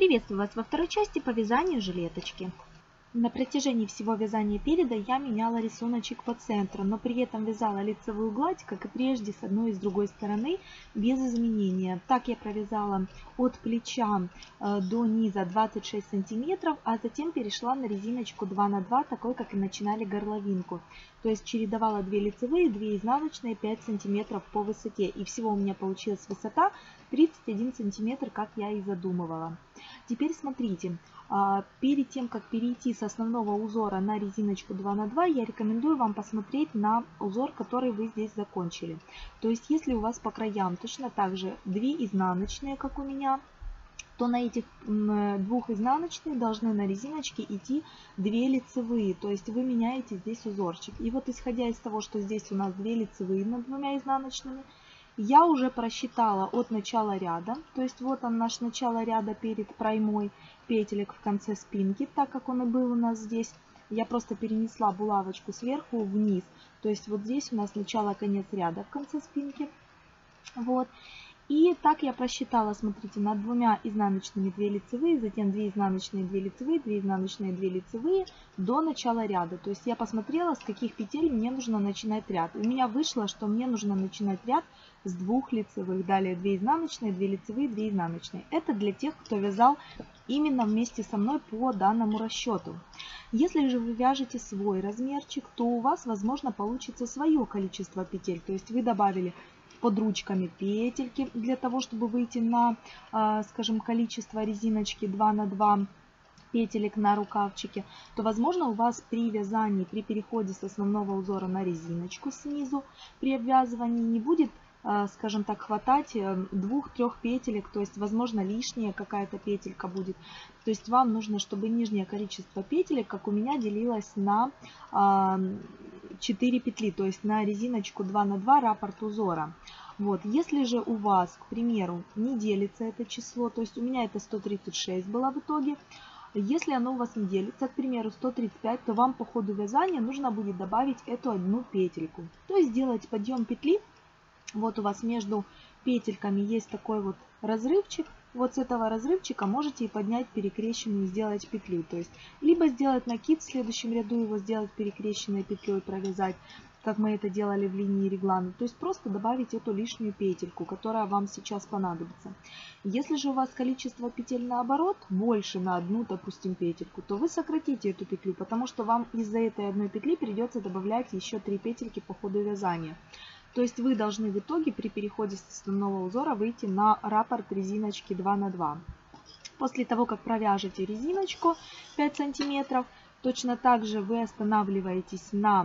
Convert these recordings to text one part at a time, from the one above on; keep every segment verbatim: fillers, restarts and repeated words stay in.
Приветствую вас во второй части по вязанию жилеточки. На протяжении всего вязания переда я меняла рисуночек по центру, но при этом вязала лицевую гладь, как и прежде, с одной и с другой стороны, без изменения. Так я провязала от плеча до низа двадцать шесть сантиметров, а затем перешла на резиночку два на два, такой как и начинали горловинку. То есть чередовала две лицевые, две изнаночные, пять сантиметров по высоте. И всего у меня получилась высота тридцать один сантиметр, как я и задумывала. Теперь смотрите, перед тем, как перейти с основного узора на резиночку два на два, я рекомендую вам посмотреть на узор, который вы здесь закончили. То есть, если у вас по краям точно так же две изнаночные, как у меня, то на этих двух изнаночных должны на резиночке идти две лицевые. То есть вы меняете здесь узорчик. И вот исходя из того, что здесь у нас две лицевые над двумя изнаночными, я уже просчитала от начала ряда, то есть вот он наш начало ряда перед проймой петелек в конце спинки, так как он и был у нас здесь. Я просто перенесла булавочку сверху вниз, то есть вот здесь у нас начало-конец ряда в конце спинки. Вот. И так я просчитала, смотрите, над двумя изнаночными две лицевые, затем две изнаночные две лицевые, две изнаночные две лицевые до начала ряда. То есть я посмотрела, с каких петель мне нужно начинать ряд. У меня вышло, что мне нужно начинать ряд с двух лицевых. Далее две изнаночные, две лицевые, две изнаночные. Это для тех, кто вязал именно вместе со мной по данному расчету. Если же вы вяжете свой размерчик, то у вас, возможно, получится свое количество петель. То есть вы добавили под ручками петельки для того, чтобы выйти на, скажем, количество резиночки два на два петелек на рукавчике, то, возможно, у вас при вязании, при переходе с основного узора на резиночку снизу, при обвязывании не будет, скажем так, хватать двух-трех петелек, то есть, возможно, лишняя какая-то петелька будет. То есть вам нужно, чтобы нижнее количество петелек, как у меня, делилось на четыре петли, то есть на резиночку два на два раппорт узора. Вот. Если же у вас, к примеру, не делится это число, то есть у меня это сто тридцать шесть было в итоге, если оно у вас не делится, к примеру, сто тридцать пять, то вам по ходу вязания нужно будет добавить эту одну петельку. То есть сделать подъем петли. Вот у вас между петельками есть такой вот разрывчик. Вот с этого разрывчика можете и поднять перекрещенную, сделать петлю. То есть либо сделать накид, в следующем ряду его сделать перекрещенной петлей, провязать, как мы это делали в линии реглана. То есть просто добавить эту лишнюю петельку, которая вам сейчас понадобится. Если же у вас количество петель наоборот больше на одну, допустим, петельку, то вы сократите эту петлю, потому что вам из-за этой одной петли придется добавлять еще три петельки по ходу вязания. То есть вы должны в итоге при переходе с основного узора выйти на раппорт резиночки два на два. После того, как провяжете резиночку пять сантиметров, точно так же вы останавливаетесь на,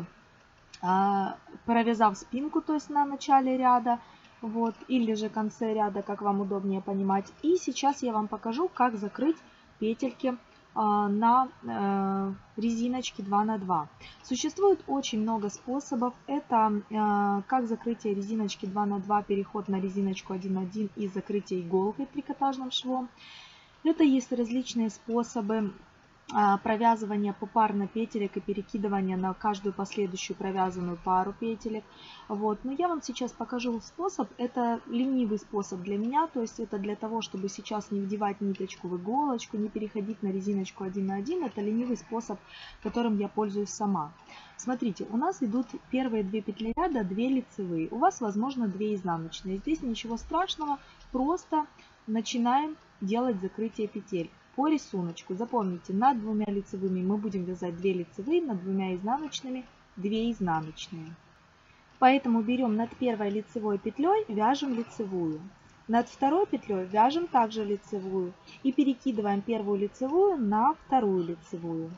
провязав спинку, то есть на начале ряда, вот, или же конце ряда, как вам удобнее понимать. И сейчас я вам покажу, как закрыть петельки на резиночке два на два. Существует очень много способов. Это как закрытие резиночки два на два, переход на резиночку один на один и закрытие иголкой трикотажным швом. Это есть различные способы провязывания попарно петелек и перекидывания на каждую последующую провязанную пару петелек. Вот. Но я вам сейчас покажу способ. Это ленивый способ для меня, то есть это для того, чтобы сейчас не вдевать ниточку в иголочку, не переходить на резиночку один на один. Это ленивый способ, которым я пользуюсь сама. Смотрите, у нас идут первые две петли ряда, две лицевые. У вас, возможно, две изнаночные. Здесь ничего страшного, просто начинаем делать закрытие петель. По рисунку запомните, над двумя лицевыми мы будем вязать две лицевые, над двумя изнаночными две изнаночные. Поэтому берем над первой лицевой петлей, вяжем лицевую. Над второй петлей вяжем также лицевую и перекидываем первую лицевую на вторую лицевую.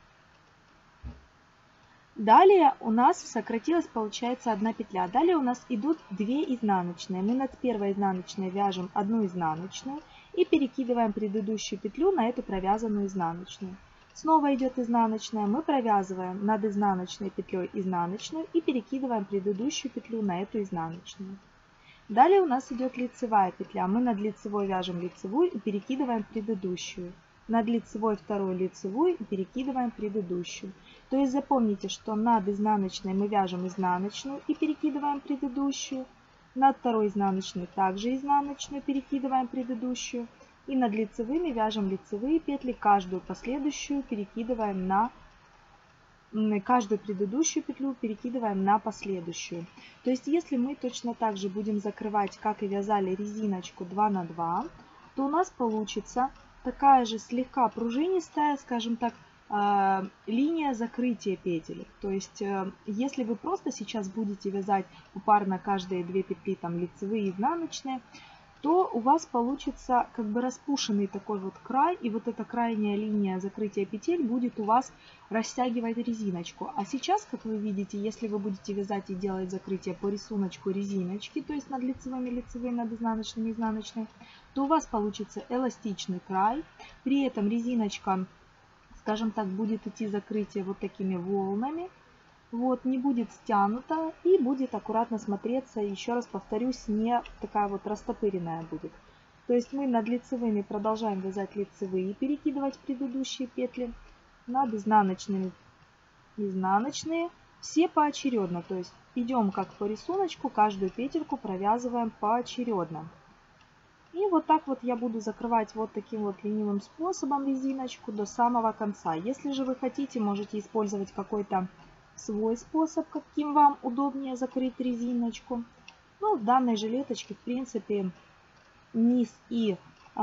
Далее у нас сократилась, получается, одна петля. Далее у нас идут две изнаночные. Мы над первой изнаночной вяжем одну изнаночную и перекидываем предыдущую петлю на эту провязанную изнаночную. Снова идет изнаночная, мы провязываем над изнаночной петлей изнаночную и перекидываем предыдущую петлю на эту изнаночную. Далее у нас идет лицевая петля. Мы над лицевой вяжем лицевую и перекидываем предыдущую. Над лицевой вторую лицевую и перекидываем предыдущую. То есть запомните, что над изнаночной мы вяжем изнаночную и перекидываем предыдущую. Над второй изнаночной также изнаночную перекидываем предыдущую. И над лицевыми вяжем лицевые петли, каждую последующую перекидываем на каждую предыдущую петлю перекидываем на последующую. То есть если мы точно так же будем закрывать, как и вязали резиночку два на два, то у нас получится такая же слегка пружинистая, скажем так, линия закрытия петель. То есть если вы просто сейчас будете вязать попарно каждые две петли, там лицевые и изнаночные, то у вас получится как бы распушенный такой вот край, и вот эта крайняя линия закрытия петель будет у вас растягивать резиночку. А сейчас, как вы видите, если вы будете вязать и делать закрытие по рисунку резиночки, то есть над лицевыми лицевые, над изнаночными изнаночные, то у вас получится эластичный край. При этом резиночка, скажем так, будет идти закрытие вот такими волнами. Вот, не будет стянута и будет аккуратно смотреться, еще раз повторюсь, не такая вот растопыренная будет. То есть мы над лицевыми продолжаем вязать лицевые, перекидывать предыдущие петли, над изнаночными изнаночные, все поочередно. То есть идем как по рисунку, каждую петельку провязываем поочередно. И вот так вот я буду закрывать вот таким вот ленивым способом резиночку до самого конца. Если же вы хотите, можете использовать какой-то свой способ, каким вам удобнее закрыть резиночку. Ну, в данной жилеточке, в принципе, низ и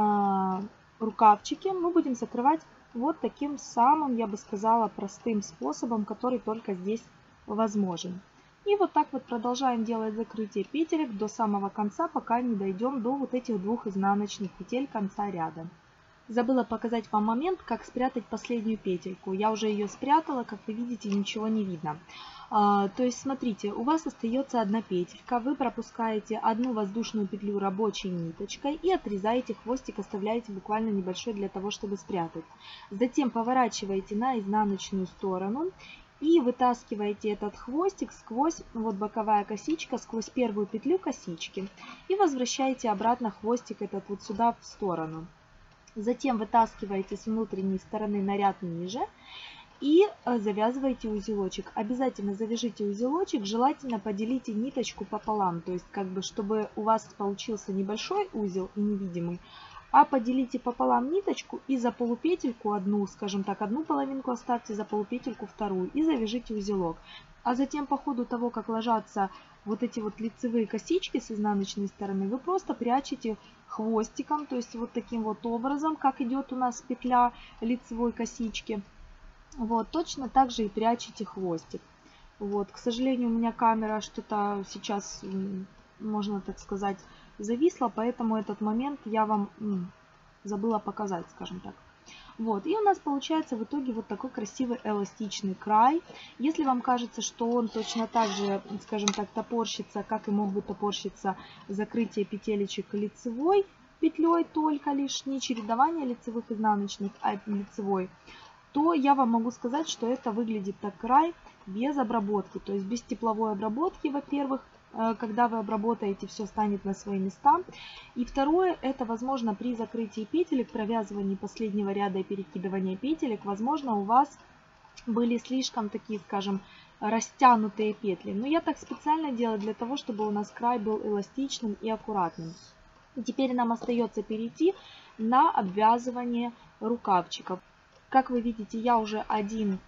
э, рукавчики мы будем закрывать вот таким самым, я бы сказала, простым способом, который только здесь возможен. И вот так вот продолжаем делать закрытие петелек до самого конца, пока не дойдем до вот этих двух изнаночных петель конца ряда. Забыла показать вам момент, как спрятать последнюю петельку. Я уже ее спрятала, как вы видите, ничего не видно. А, то есть, смотрите, у вас остается одна петелька, вы пропускаете одну воздушную петлю рабочей ниточкой и отрезаете хвостик, оставляете буквально небольшой для того, чтобы спрятать. Затем поворачиваете на изнаночную сторону и вытаскиваете этот хвостик сквозь, вот боковая косичка, сквозь первую петлю косички. И возвращаете обратно хвостик этот вот сюда в сторону. Затем вытаскиваете с внутренней стороны на ряд ниже и завязываете узелочек. Обязательно завяжите узелочек, желательно поделите ниточку пополам, то есть как бы чтобы у вас получился небольшой узел и невидимый, а поделите пополам ниточку и за полупетельку одну, скажем так, одну половинку оставьте, за полупетельку вторую и завяжите узелок. А затем по ходу того, как ложатся вот эти вот лицевые косички с изнаночной стороны, вы просто прячете хвостиком, то есть вот таким вот образом, как идет у нас петля лицевой косички. Вот, точно так же и прячете хвостик. Вот, к сожалению, у меня камера что-то сейчас, можно так сказать, зависла, поэтому этот момент я вам м, забыла показать, скажем так. Вот, и у нас получается в итоге вот такой красивый эластичный край. Если вам кажется, что он точно так же, скажем так, топорщится, как и мог бы топорщиться закрытие петелечек лицевой петлей только лишь, не чередование лицевых изнаночных, а лицевой, то я вам могу сказать, что это выглядит так край без обработки, то есть без тепловой обработки, во-первых. Когда вы обработаете, все станет на свои места. И второе, это возможно при закрытии петелек, провязывании последнего ряда и перекидывании петелек, возможно у вас были слишком такие, скажем, растянутые петли. Но я так специально делаю для того, чтобы у нас край был эластичным и аккуратным. И теперь нам остается перейти на обвязывание рукавчиков. Как вы видите, я уже один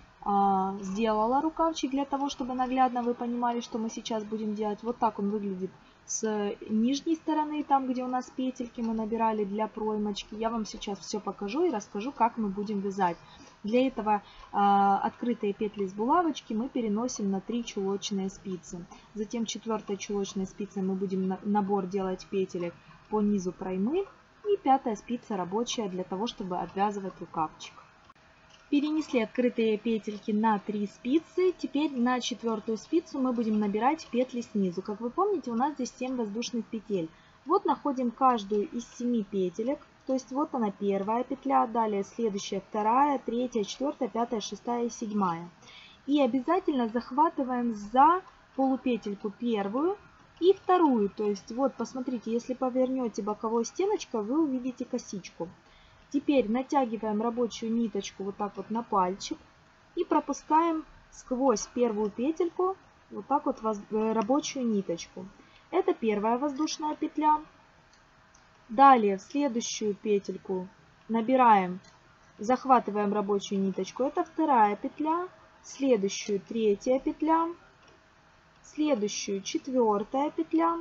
сделала рукавчик для того, чтобы наглядно вы понимали, что мы сейчас будем делать. Вот так он выглядит с нижней стороны, там где у нас петельки мы набирали для проймочки. Я вам сейчас все покажу и расскажу, как мы будем вязать. Для этого а, открытые петли с булавочки мы переносим на три чулочные спицы. Затем четвертой чулочной спицей мы будем на, набор делать петелек по низу проймы. И пятая спица рабочая для того, чтобы обвязывать рукавчик. Перенесли открытые петельки на три спицы. Теперь на четвертую спицу мы будем набирать петли снизу. Как вы помните, у нас здесь семь воздушных петель. Вот находим каждую из семи петелек. То есть вот она первая петля, далее следующая вторая, третья, четвертая, пятая, шестая и седьмая. И обязательно захватываем за полупетельку первую и вторую. То есть вот посмотрите, если повернете боковой стеночкой, вы увидите косичку. Теперь натягиваем рабочую ниточку вот так вот на пальчик и пропускаем сквозь первую петельку вот так вот рабочую ниточку. Это первая воздушная петля. Далее в следующую петельку набираем, захватываем рабочую ниточку, это вторая петля, следующую третья петля, следующую четвертая петля,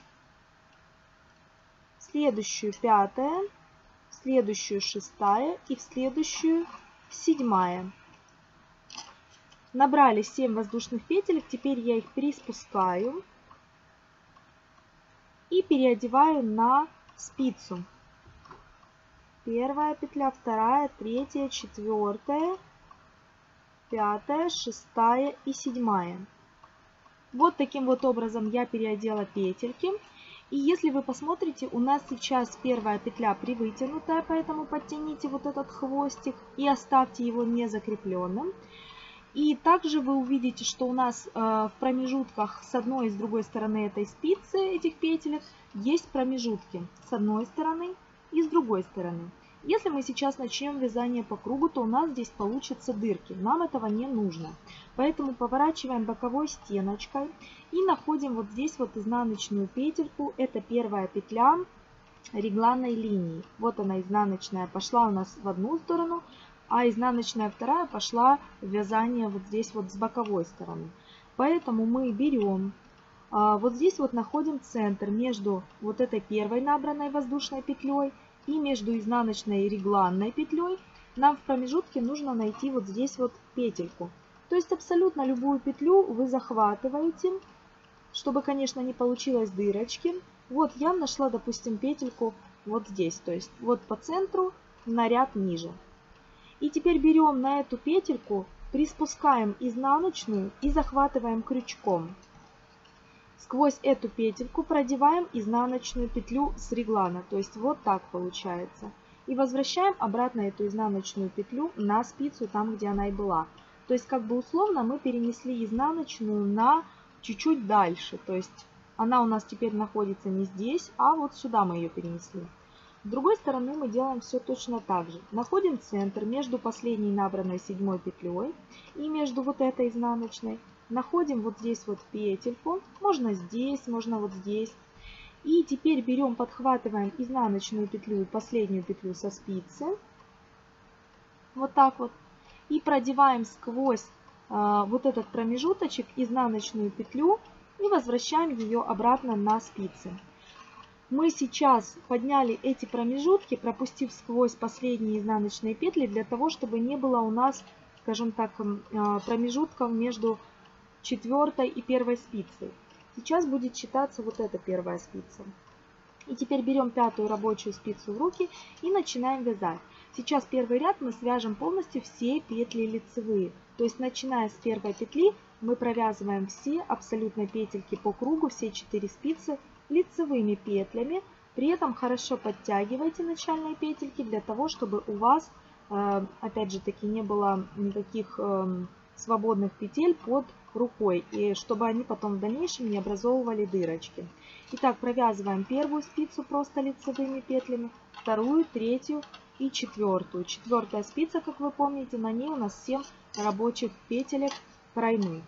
следующую пятая, следующую шестая и в следующую седьмая. Набрали семь воздушных петелек, теперь я их приспускаю и переодеваю на спицу. Первая петля, вторая, третья, четвертая, пятая, шестая и седьмая. Вот таким вот образом я переодела петельки. И если вы посмотрите, у нас сейчас первая петля привытянутая, поэтому подтяните вот этот хвостик и оставьте его не закрепленным. И также вы увидите, что у нас э, в промежутках с одной и с другой стороны этой спицы, этих петелек, есть промежутки с одной стороны и с другой стороны. Если мы сейчас начнем вязание по кругу, то у нас здесь получатся дырки. Нам этого не нужно. Поэтому поворачиваем боковой стеночкой и находим вот здесь вот изнаночную петельку. Это первая петля регланной линии. Вот она, изнаночная, пошла у нас в одну сторону, а изнаночная вторая пошла в вязание вот здесь вот с боковой стороны. Поэтому мы берем, вот здесь вот находим центр между вот этой первой набранной воздушной петлей и между изнаночной и регланной петлей. Нам в промежутке нужно найти вот здесь вот петельку. То есть абсолютно любую петлю вы захватываете, чтобы, конечно, не получилось дырочки. Вот я нашла, допустим, петельку вот здесь, то есть вот по центру на ряд ниже. И теперь берем на эту петельку, приспускаем изнаночную и захватываем крючком. Сквозь эту петельку продеваем изнаночную петлю с реглана, то есть вот так получается. И возвращаем обратно эту изнаночную петлю на спицу, там где она и была. То есть как бы условно мы перенесли изнаночную на чуть-чуть дальше, то есть она у нас теперь находится не здесь, а вот сюда мы ее перенесли. С другой стороны мы делаем все точно так же. Находим центр между последней набранной седьмой петлей и между вот этой изнаночной. Находим вот здесь вот петельку, можно здесь, можно вот здесь. И теперь берем, подхватываем изнаночную петлю и последнюю петлю со спицы. Вот так вот. И продеваем сквозь э, вот этот промежуточек изнаночную петлю и возвращаем ее обратно на спицы. Мы сейчас подняли эти промежутки, пропустив сквозь последние изнаночные петли, для того, чтобы не было у нас, скажем так, промежутков между четвертой и первой спицей. Сейчас будет считаться вот эта первая спица. И теперь берем пятую рабочую спицу в руки и начинаем вязать. Сейчас первый ряд мы свяжем полностью все петли лицевые. То есть начиная с первой петли мы провязываем все абсолютно петельки по кругу, все четыре спицы лицевыми петлями. При этом хорошо подтягивайте начальные петельки для того, чтобы у вас, опять же таки, не было никаких свободных петель под рукой, и чтобы они потом в дальнейшем не образовывали дырочки. Итак, провязываем первую спицу просто лицевыми петлями, вторую, третью и четвертую. Четвертая спица, как вы помните, на ней у нас семь рабочих петелек тройных.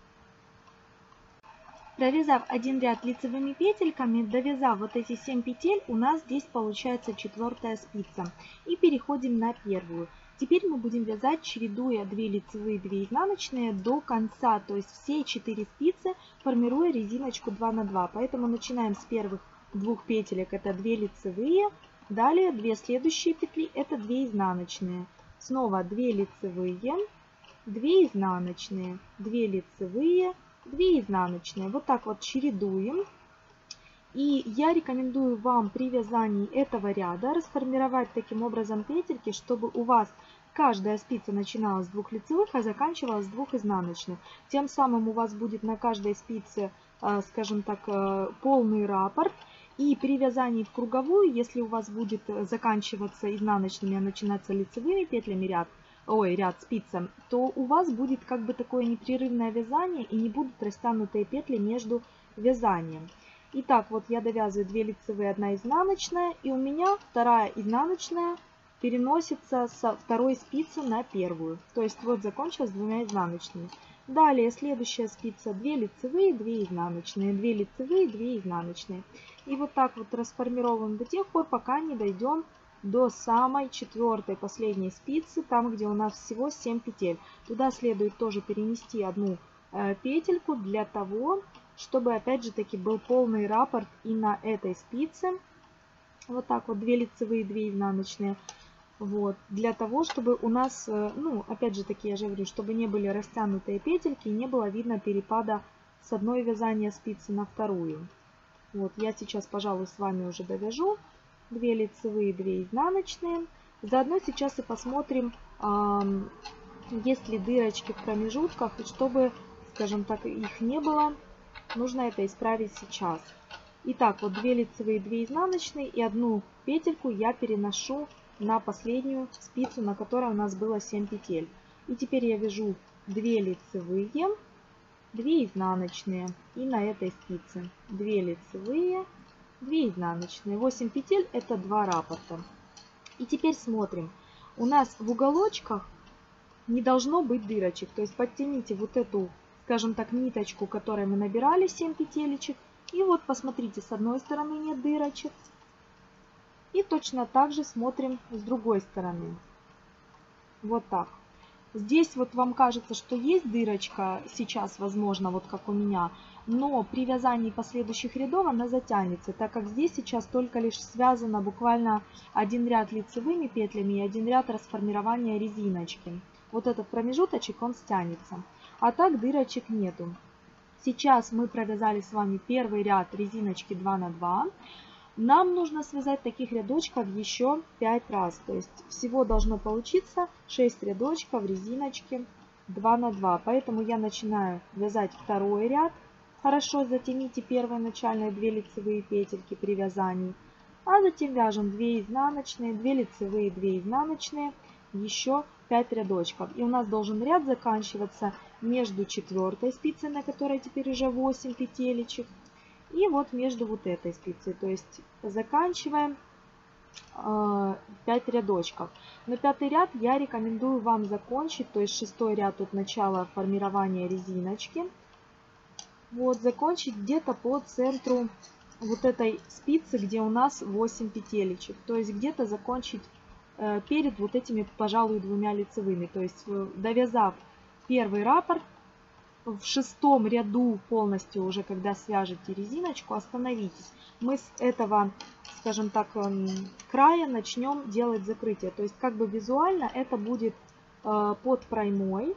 Провязав один ряд лицевыми петельками, довязав вот эти семь петель, у нас здесь получается четвертая спица. И переходим на первую. Теперь мы будем вязать, чередуя две лицевые, две изнаночные до конца, то есть все четыре спицы, формируя резиночку два на два. Поэтому начинаем с первых двух петелек, это две лицевые, далее две следующие петли, это две изнаночные. Снова две лицевые, две изнаночные, две лицевые, две изнаночные. Вот так вот чередуем. И я рекомендую вам при вязании этого ряда расформировать таким образом петельки, чтобы у вас каждая спица начиналась с двух лицевых, а заканчивалась с двух изнаночных. Тем самым у вас будет на каждой спице, скажем так, полный раппорт. И при вязании в круговую, если у вас будет заканчиваться изнаночными, а начинаться лицевыми петлями ряд, ой, ряд спицам, то у вас будет как бы такое непрерывное вязание и не будут растянутые петли между вязанием. Итак, вот я довязываю две лицевые, одна изнаночная, и у меня вторая изнаночная переносится со второй спицы на первую. То есть вот закончилась двумя изнаночными. Далее следующая спица две лицевые, две изнаночные, две лицевые, две изнаночные. И вот так вот расформировываем до тех пор, пока не дойдем до самой четвертой, последней спицы, там, где у нас всего семь петель. Туда следует тоже перенести одну э, петельку для того, чтобы, опять же таки, был полный раппорт и на этой спице. Вот так вот, две лицевые, две изнаночные. Вот, для того, чтобы у нас, ну, опять же таки, я же говорю, чтобы не были растянутые петельки, не было видно перепада с одной вязания спицы на вторую. Вот, я сейчас, пожалуй, с вами уже довяжу. две лицевые, две изнаночные. Заодно сейчас и посмотрим, есть ли дырочки в промежутках, и чтобы, скажем так, их не было, нужно это исправить сейчас. Итак, вот две лицевые, две изнаночные и одну петельку я переношу на последнюю спицу, на которой у нас было семь петель. И теперь я вяжу две лицевые, две изнаночные и на этой спице две лицевые, две изнаночные. восемь петель — это два раппорта. И теперь смотрим. У нас в уголочках не должно быть дырочек. То есть подтяните вот эту, скажем так, ниточку, которой мы набирали семь петелечек. И вот посмотрите, с одной стороны нет дырочек. И точно так же смотрим с другой стороны. Вот так. Здесь вот вам кажется, что есть дырочка сейчас, возможно, вот как у меня. Но при вязании последующих рядов она затянется, так как здесь сейчас только лишь связано буквально один ряд лицевыми петлями и один ряд расформирования резиночки. Вот этот промежуточек, он стянется. А так дырочек нету. Сейчас мы провязали с вами первый ряд резиночки два на два. Нам нужно связать таких рядочков еще пять раз. То есть всего должно получиться шесть рядочков резиночки два на два. Поэтому я начинаю вязать второй ряд. Хорошо затяните первые начальные две лицевые петельки при вязании. А затем вяжем две изнаночные, две лицевые, две изнаночные, еще пять рядочков. И у нас должен ряд заканчиваться между четвертой спицей, на которой теперь уже восемь петелечек. И вот между вот этой спицей, то есть заканчиваем э, пять рядочков. Но пятый ряд я рекомендую вам закончить, то есть шестой ряд от начала формирования резиночки. Вот, закончить где-то по центру вот этой спицы, где у нас восемь петелечек. То есть где-то закончить э, перед вот этими, пожалуй, двумя лицевыми. То есть э, довязав первый раппорт, в шестом ряду полностью уже, когда свяжете резиночку, остановитесь. Мы с этого, скажем так, края начнем делать закрытие. То есть как бы визуально это будет под проймой,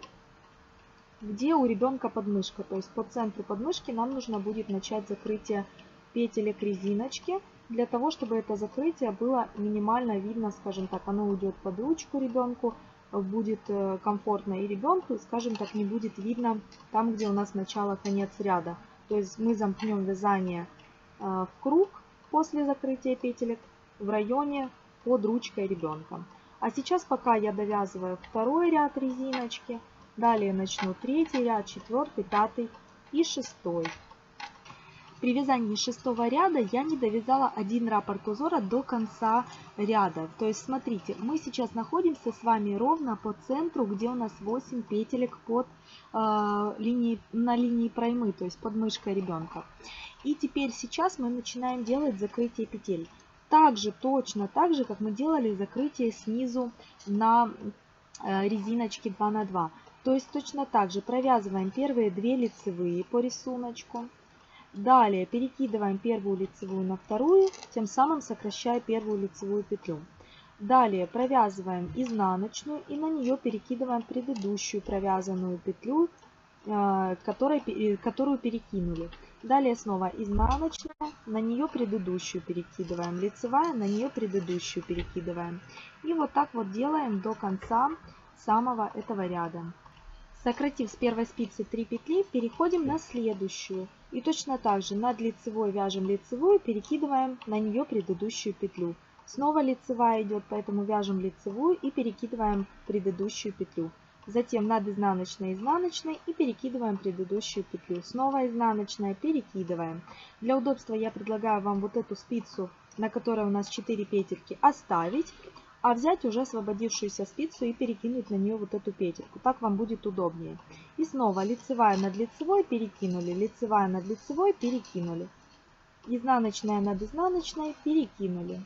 где у ребенка подмышка. То есть по центру подмышки нам нужно будет начать закрытие петелек резиночки, для того, чтобы это закрытие было минимально видно, скажем так, оно уйдет под ручку ребенку, будет комфортно и ребенку, скажем так, не будет видно там, где у нас начало-конец ряда. То есть мы замкнем вязание в круг после закрытия петелек в районе под ручкой ребенка. А сейчас пока я довязываю второй ряд резиночки, далее начну третий ряд, четвертый, пятый и шестой. При вязании шестого ряда я не довязала один раппорт узора до конца ряда. То есть смотрите, мы сейчас находимся с вами ровно по центру, где у нас восемь петелек под, э, линией, на линии проймы, то есть под мышкой ребенка. И теперь сейчас мы начинаем делать закрытие петель. Также, точно так же, как мы делали закрытие снизу на э, резиночке два на два. То есть точно так же провязываем первые две лицевые по рисунку. Далее перекидываем первую лицевую на вторую, тем самым сокращая первую лицевую петлю. Далее провязываем изнаночную и на нее перекидываем предыдущую провязанную петлю, которой, которую перекинули. Далее снова изнаночная, на нее предыдущую перекидываем, лицевая, на нее предыдущую перекидываем. И вот так вот делаем до конца самого этого ряда. Сократив с первой спицы три петли, переходим на следующую. И точно так же над лицевой вяжем лицевую, перекидываем на нее предыдущую петлю. Снова лицевая идет, поэтому вяжем лицевую и перекидываем предыдущую петлю. Затем над изнаночной изнаночной и перекидываем предыдущую петлю. Снова изнаночная, перекидываем. Для удобства я предлагаю вам вот эту спицу, на которой у нас четыре петельки, оставить. А взять уже освободившуюся спицу и перекинуть на нее вот эту петельку. Так вам будет удобнее. И снова лицевая над лицевой перекинули, лицевая над лицевой перекинули. Изнаночная над изнаночной перекинули.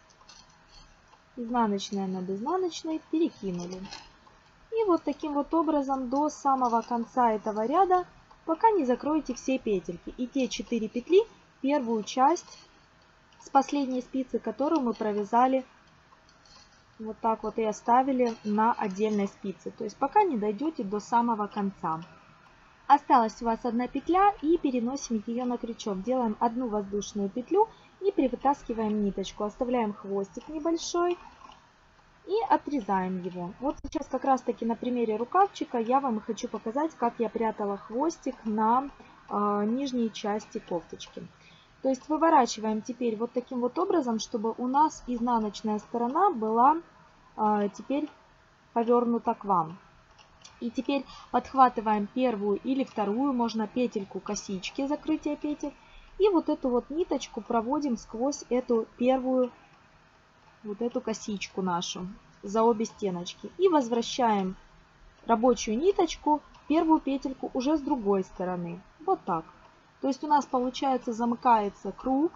Изнаночная над изнаночной перекинули. И вот таким вот образом до самого конца этого ряда, пока не закроете все петельки. И те четыре петли, первую часть с последней спицы, которую мы провязали, вот так вот и оставили на отдельной спице. То есть пока не дойдете до самого конца. Осталась у вас одна петля, и переносим ее на крючок. Делаем одну воздушную петлю и привытаскиваем ниточку. Оставляем хвостик небольшой и отрезаем его. Вот сейчас как раз таки на примере рукавчика я вам хочу показать, как я прятала хвостик на э, нижней части кофточки. То есть выворачиваем теперь вот таким вот образом, чтобы у нас изнаночная сторона была э, теперь повернута к вам. И теперь подхватываем первую или вторую, можно петельку косички, закрытие петель. И вот эту вот ниточку проводим сквозь эту первую, вот эту косичку нашу, за обе стеночки. И возвращаем рабочую ниточку, первую петельку уже с другой стороны. Вот так. То есть у нас получается замыкается круг.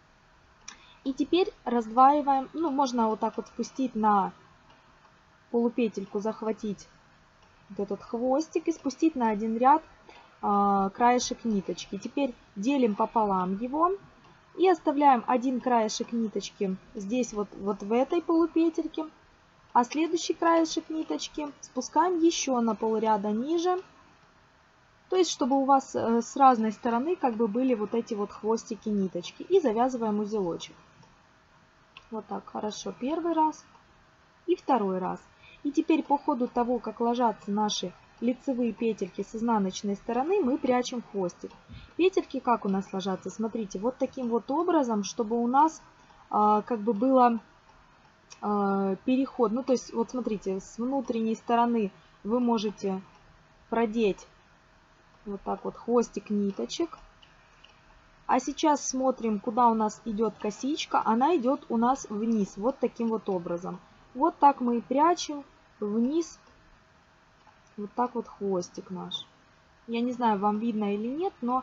И теперь раздваиваем, ну можно вот так вот спустить на полупетельку, захватить вот этот хвостик и спустить на один ряд э, краешек ниточки. Теперь делим пополам его и оставляем один краешек ниточки здесь вот, вот в этой полупетельке, а следующий краешек ниточки спускаем еще на полряда ниже. То есть чтобы у вас э, с разной стороны как бы были вот эти вот хвостики ниточки. И завязываем узелочек. Вот так хорошо первый раз и второй раз. И теперь по ходу того, как ложатся наши лицевые петельки с изнаночной стороны, мы прячем хвостик. Петельки как у нас ложатся? Смотрите, вот таким вот образом, чтобы у нас э, как бы было э, переход. Ну, то есть, вот смотрите, с внутренней стороны вы можете продеть вот так вот хвостик ниточек. А сейчас смотрим, куда у нас идет косичка. Она идет у нас вниз, вот таким вот образом. Вот так мы и прячем вниз вот так вот хвостик наш. Я не знаю, вам видно или нет, но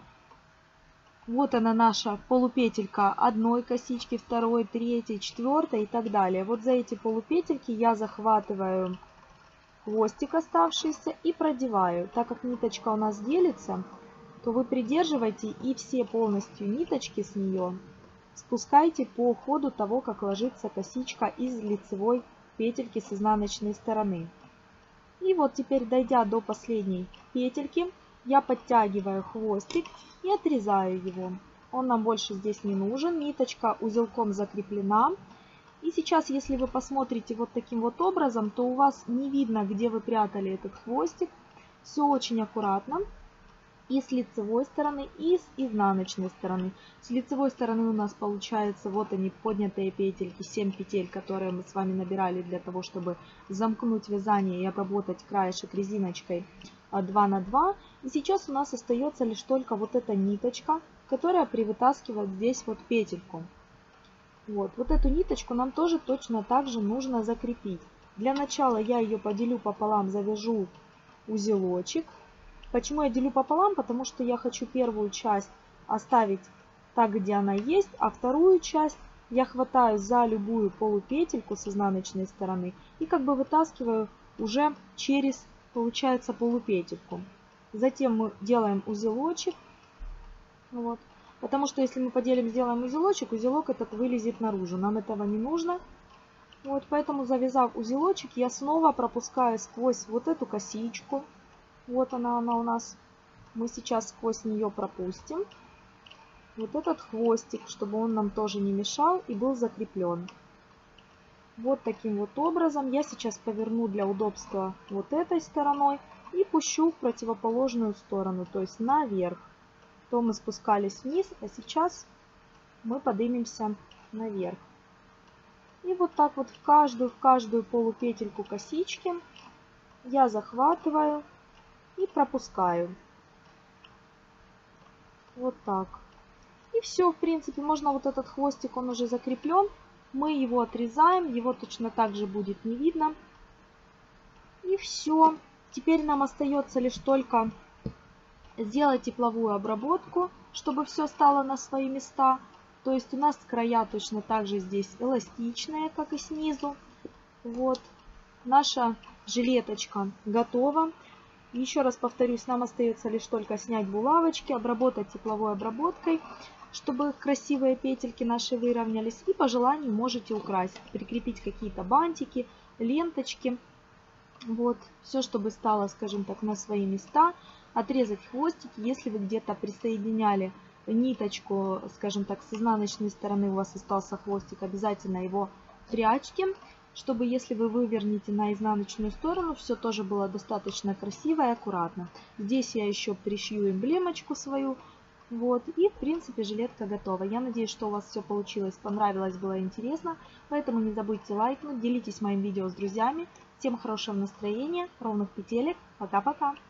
вот она наша полупетелька одной косички, второй, третьей, четвертой и так далее. Вот за эти полупетельки я захватываю хвостик оставшийся и продеваю. Так как ниточка у нас делится, то вы придерживайте и все полностью ниточки с нее спускайте по ходу того, как ложится косичка из лицевой петельки с изнаночной стороны. И вот теперь, дойдя до последней петельки, я подтягиваю хвостик и отрезаю его. Он нам больше здесь не нужен. Ниточка узелком закреплена. И сейчас, если вы посмотрите вот таким вот образом, то у вас не видно, где вы прятали этот хвостик. Все очень аккуратно. И с лицевой стороны, и с изнаночной стороны. С лицевой стороны у нас получается вот они, поднятые петельки, семь петель, которые мы с вами набирали для того, чтобы замкнуть вязание и обработать краешек резиночкой два на два. И сейчас у нас остается лишь только вот эта ниточка, которая привытаскивает здесь вот петельку. Вот, вот эту ниточку нам тоже точно так же нужно закрепить. Для начала я ее поделю пополам, завяжу узелочек. Почему я делю пополам? Потому что я хочу первую часть оставить так, где она есть, а вторую часть я хватаю за любую полупетельку с изнаночной стороны и как бы вытаскиваю уже через, получается, полупетельку. Затем мы делаем узелочек. Вот. Потому что если мы поделим, сделаем узелочек, узелок этот вылезет наружу. Нам этого не нужно. Вот, поэтому, завязав узелочек, я снова пропускаю сквозь вот эту косичку. Вот она, она у нас. Мы сейчас сквозь нее пропустим вот этот хвостик, чтобы он нам тоже не мешал и был закреплен. Вот таким вот образом. Я сейчас поверну для удобства вот этой стороной и пущу в противоположную сторону, то есть наверх. То мы спускались вниз, а сейчас мы поднимемся наверх. И вот так вот в каждую, в каждую полупетельку косички я захватываю и пропускаю. Вот так. И все, в принципе, можно вот этот хвостик, он уже закреплен. Мы его отрезаем, его точно так же будет не видно. И все. Теперь нам остается лишь только сделать тепловую обработку, чтобы все стало на свои места. То есть у нас края точно так же здесь эластичные, как и снизу. Вот. Наша жилеточка готова. Еще раз повторюсь, нам остается лишь только снять булавочки, обработать тепловой обработкой, чтобы красивые петельки наши выровнялись. И по желанию можете украсить, прикрепить какие-то бантики, ленточки. Вот, все, чтобы стало, скажем так, на свои места. Отрезать хвостики, если вы где-то присоединяли ниточку, скажем так, с изнаночной стороны у вас остался хвостик, обязательно его прячьте, чтобы если вы вывернете на изнаночную сторону, все тоже было достаточно красиво и аккуратно. Здесь я еще пришью эмблемочку свою. Вот, и в принципе жилетка готова. Я надеюсь, что у вас все получилось, понравилось, было интересно. Поэтому не забудьте лайкнуть, делитесь моим видео с друзьями. Всем хорошего настроения, ровных петелек. Пока-пока!